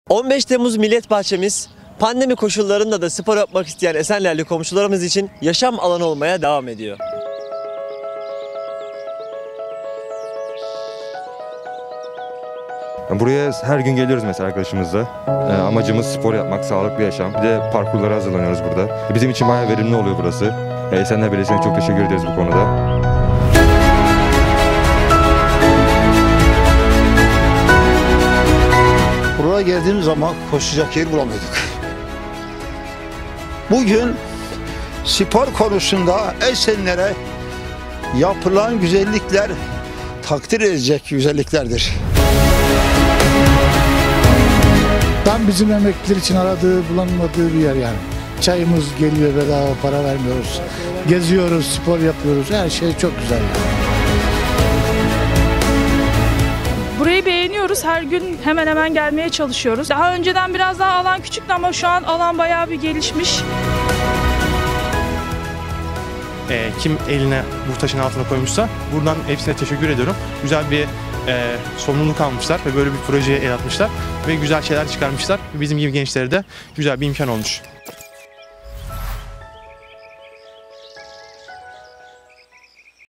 15 Temmuz Millet Bahçemiz, pandemi koşullarında da spor yapmak isteyen Esenlerli komşularımız için yaşam alanı olmaya devam ediyor. Buraya her gün geliyoruz mesela arkadaşımızla. Amacımız spor yapmak, sağlıklı yaşam. Bir de parkurlara hazırlanıyoruz burada. Bizim için bayağı verimli oluyor burası. Esenler Belediyesi'ne çok teşekkür ederiz bu konuda. Buraya geldiğimiz zaman koşacak yer bulamıyorduk. Bugün spor konusunda Esenler'e yapılan güzellikler takdir edecek güzelliklerdir. Tam bizim emekliler için aradığı, bulunmadığı bir yer yani. Çayımız geliyor bedava, para vermiyoruz. Geziyoruz, spor yapıyoruz. Her şey çok güzel yani. Burayı beğeniyoruz. Her gün hemen hemen gelmeye çalışıyoruz. Daha önceden biraz daha alan küçüktü ama şu an alan bayağı bir gelişmiş. Kim eline bu taşın altına koymuşsa buradan hepsine teşekkür ediyorum. Güzel bir sorumluluk almışlar ve böyle bir projeye el atmışlar ve güzel şeyler çıkarmışlar. Bizim gibi gençlere de güzel bir imkan olmuş.